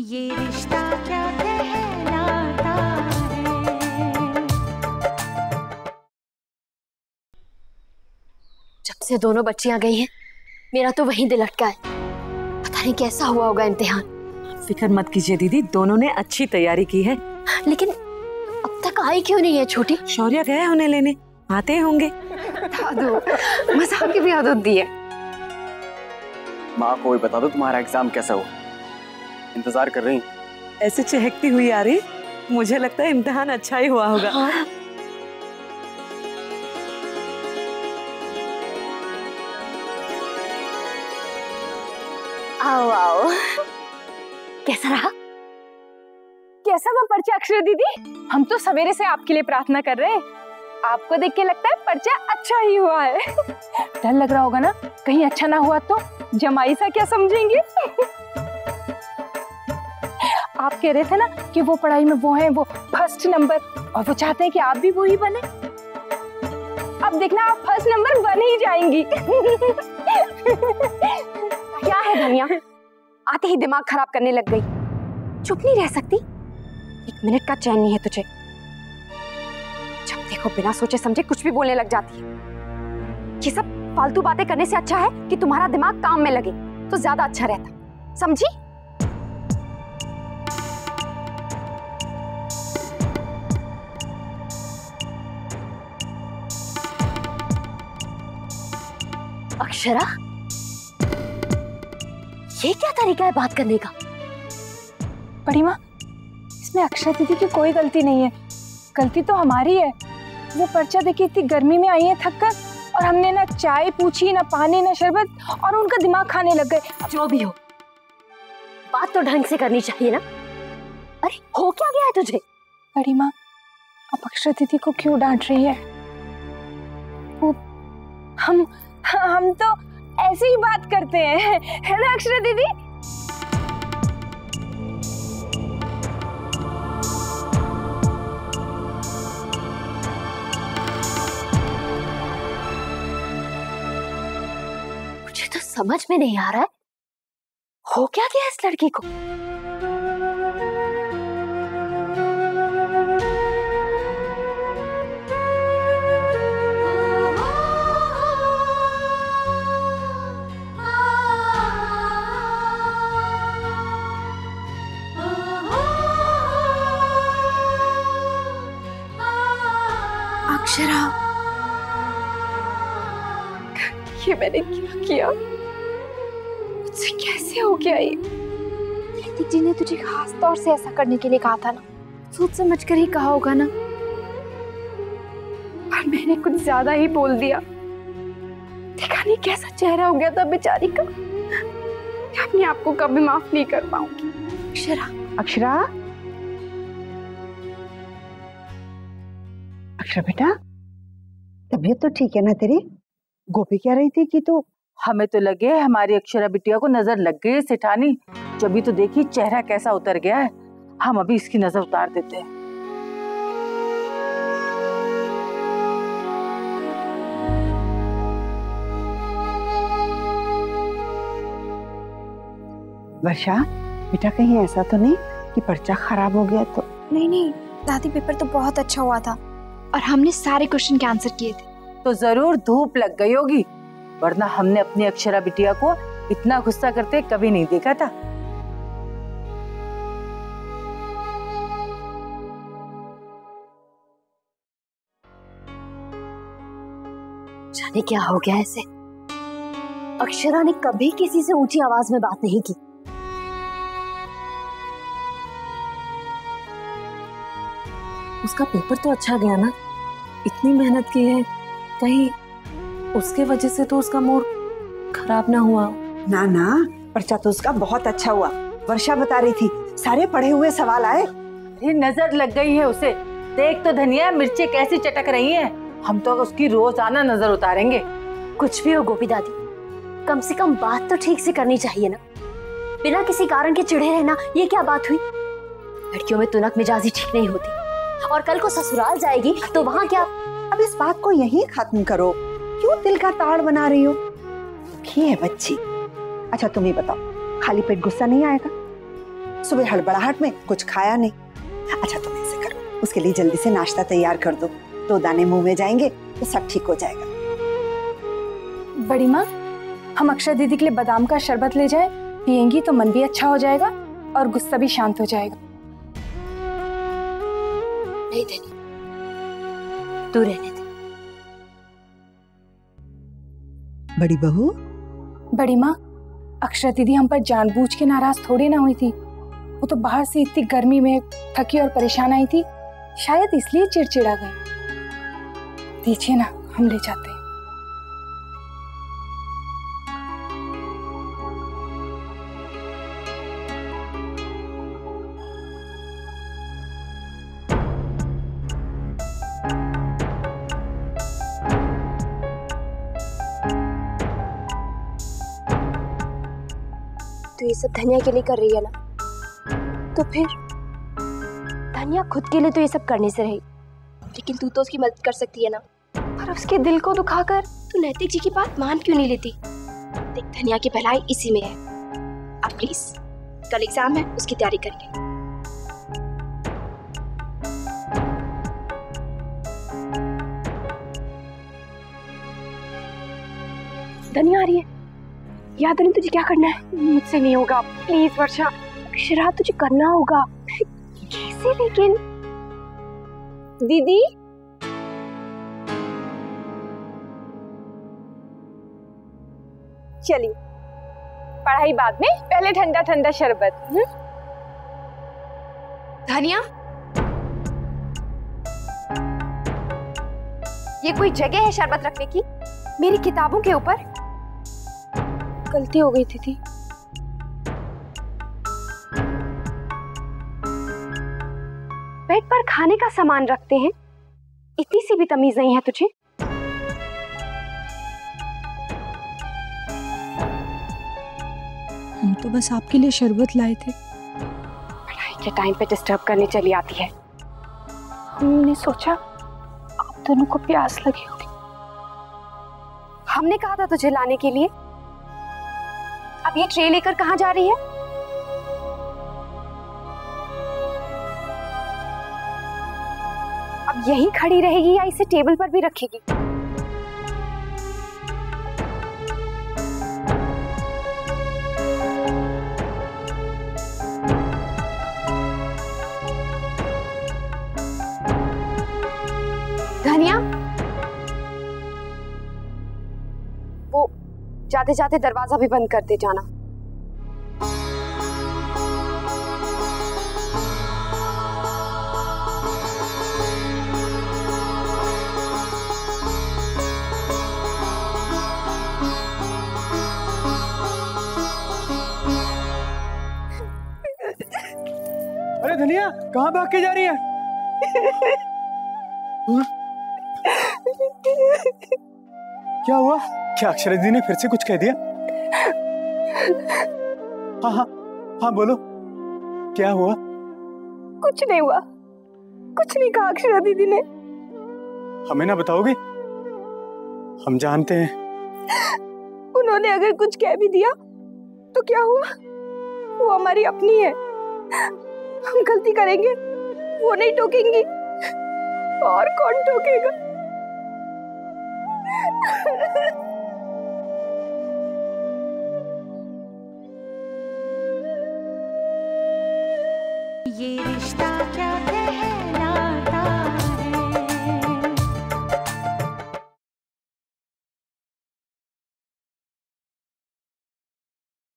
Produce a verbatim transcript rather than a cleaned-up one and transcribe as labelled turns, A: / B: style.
A: ये रिश्ता क्या कहलाता है।
B: जब से दोनों बच्चियां गई हैं, मेरा तो वहीं दिल अटका है। पता नहीं कैसा हुआ होगा इम्तिहान।
C: फिक्र मत कीजिए दीदी, दोनों ने अच्छी तैयारी की है।
B: लेकिन अब तक आई क्यों नहीं है छोटी?
C: शौर्य गए उन्हें लेने, आते होंगे।
B: दादू, मजाक की भी आदत दी है।
D: माँ को भी बता दो तुम्हारा एग्जाम कैसा हुआ, इंतजार कर रही।
C: ऐसे चहकती हुई आ रही, मुझे लगता है इम्तिहान अच्छा ही हुआ होगा।
B: हाँ। आओ आओ, कैसा रहा?
E: कैसा वो पर्चा अक्षरा दीदी? हम तो सवेरे से आपके लिए प्रार्थना कर रहे हैं। आपको देख के लगता है पर्चा अच्छा ही हुआ है। डर लग रहा होगा ना, कहीं अच्छा ना हुआ तो जमाई सा क्या समझेंगे? आप कह रहे थे ना कि वो पढ़ाई में वो है, वो फर्स्ट नंबर, और वो चाहते हैं कि आप भी वो ही बने। अब देखना, आप फर्स्ट नंबर बन ही जाएंगी।
B: क्या है धनिया, आते ही दिमाग खराब करने लग गई। चुप नहीं रह सकती? एक मिनट का चैन नहीं है तुझे। जब देखो बिना सोचे समझे कुछ भी बोलने लग जाती है। ये सब फालतू बातें करने से अच्छा है कि तुम्हारा दिमाग काम में लगे, तो ज्यादा अच्छा रहता। समझी? अक्षरा, ये क्या तरीका है बात करने का?
E: बड़ी माँ, इसमें अक्षरा दीदी की कोई गलती नहीं है, गलती तो हमारी है। वो पर्चा देखी, इतनी गर्मी में आई है थक कर, और हमने ना चाय पूछी, ना पानी, ना शरबत, और उनका दिमाग खाने लग गए।
B: जो भी हो, बात तो ढंग से करनी चाहिए ना। अरे हो क्या गया है तुझे?
E: बड़ी माँ, अब अक्षरा दीदी को क्यों डांट रही है? वो हम हम तो ऐसे ही बात करते हैं, है ना अक्षरा दीदी?
B: मुझे तो समझ में नहीं आ रहा है, हो क्या गया इस लड़की को? अक्षरा,
E: ये मैंने क्या किया? मुझसे कैसे हो गया ये?
B: ऋतिक जी ने तुझे खास तौर से ऐसा करने के लिए कहा था ना, सोच समझ कर ही कहा होगा ना।
E: पर मैंने कुछ ज्यादा ही बोल दिया। देखा नहीं कैसा चेहरा हो गया था बेचारी का। मैं अपने आप को कभी माफ नहीं कर पाऊंगी।
B: अक्षरा,
F: अक्षरा, अक्षरा बेटा, तबीयत तो ठीक है ना तेरी? गोपी कह रही थी कि तू।
G: हमें तो लगे हमारी अक्षरा बिटिया को नजर लग गई है सेठानी, जब भी तो देखी चेहरा कैसा उतर गया है। हम अभी इसकी नजर उतार देते हैं।
F: वर्षा बेटा, कहीं ऐसा तो नहीं कि पर्चा खराब हो गया? तो
H: नहीं नहीं दादी, पेपर तो बहुत अच्छा हुआ था और हमने सारे क्वेश्चन के आंसर किए थे।
G: तो जरूर धूप लग गई होगी, वरना हमने अपनी अक्षरा बिटिया को इतना गुस्सा करते कभी नहीं देखा था।
B: जाने क्या हो गया ऐसे? अक्षरा ने कभी किसी से ऊंची आवाज में बात नहीं की।
C: उसका पेपर तो अच्छा गया ना, इतनी मेहनत की है, कहीं उसके वजह से तो उसका मूड खराब ना हुआ?
F: ना ना, पर्चा तो उसका बहुत अच्छा हुआ। वर्षा बता रही थी सारे पढ़े हुए सवाल आए।
G: ये नजर लग गई है उसे। देख तो धनिया, मिर्चें कैसी चटक रही हैं। हम तो उसकी रोजाना नजर उतारेंगे।
B: कुछ भी हो गोपी दादी, कम से कम बात तो ठीक से करनी चाहिए ना। बिना किसी कारण के चिढ़े रहना, ये क्या बात हुई? लड़कियों में तुनक मिजाजी ठीक नहीं होती, और कल को ससुराल जाएगी तो वहाँ क्या?
F: अब इस बात को यहीं खत्म करो, क्यों दिल का ताड़ बना रही हो? दुखी है बच्ची। अच्छा तुम ही बताओ, खाली पेट गुस्सा नहीं आएगा? सुबह हड़बड़ाहट में कुछ खाया नहीं। अच्छा तुम ऐसे करो, उसके लिए जल्दी से नाश्ता तैयार कर दो, दो दाने मुंह में जाएंगे तो सब ठीक हो जाएगा।
E: बड़ी माँ, हम अक्षरा दीदी के लिए बादाम का शरबत ले जाएं, पियेंगी तो मन भी अच्छा हो जाएगा और गुस्सा भी शांत हो जाएगा।
I: नहीं धनी, तू रहने दे।
F: बड़ी बहू।
E: बड़ी माँ, अक्षरा दीदी हम पर जानबूझ के नाराज थोड़ी ना हुई थी। वो तो बाहर से इतनी गर्मी में थकी और परेशान आई थी, शायद इसलिए चिड़चिड़ा गई। दीजिए ना, हम ले जाते हैं।
I: तो ये सब धनिया के लिए कर रही है ना, तो फिर धनिया खुद के लिए तो ये सब करने से रही, लेकिन तू तो उसकी मदद कर सकती है ना। पर उसके दिल को दुखाकर तू नैतिक जी की बात मान क्यों नहीं लेती? देख, धनिया की भलाई इसी में है। अब प्लीज, कल एग्जाम है, उसकी तैयारी कर ले। धनिया आ रही है। याद नहीं तुझे क्या करना है?
B: मुझसे नहीं होगा, प्लीज वर्षा।
I: अक्षरा, तुझे करना होगा। कैसे लेकिन? दीदी,
E: चलिए, पढ़ाई बाद में, पहले ठंडा ठंडा शरबत। हुँ?
B: धनिया, ये कोई जगह है शरबत रखने की? मेरी किताबों के ऊपर?
I: गलती हो गई थी, थी।
B: बेड पर खाने का सामान रखते हैं, इतनी सी भी तमीज नहीं है तुझे?
E: हम तो बस आपके लिए शरबत लाए थे।
B: पढ़ाई के टाइम पे डिस्टर्ब करने चली आती है।
E: हमने सोचा आप दोनों को प्यास लगी होगी।
B: हमने कहा था तुझे लाने के लिए। अब ये ट्रे लेकर कहाँ जा रही है? अब यहीं खड़ी रहेगी या इसे टेबल पर भी रखेगी? धनिया, वो जाते जाते दरवाजा भी बंद करते जाना।
D: अरे धनिया, कहाँ भाग के जा रही है? क्या हुआ? क्या अक्षरा दीदी ने फिर से कुछ कह दिया? हाँ हाँ हाँ बोलो, क्या हुआ?
E: कुछ नहीं हुआ, कुछ नहीं कहा अक्षरा दीदी ने।
D: हमें ना बताओगे? हम जानते हैं।
E: उन्होंने अगर कुछ कह भी दिया तो क्या हुआ? वो हमारी अपनी है। हम गलती करेंगे, वो नहीं टोकेंगी, और कौन टोकेगा?
A: ये रिश्ता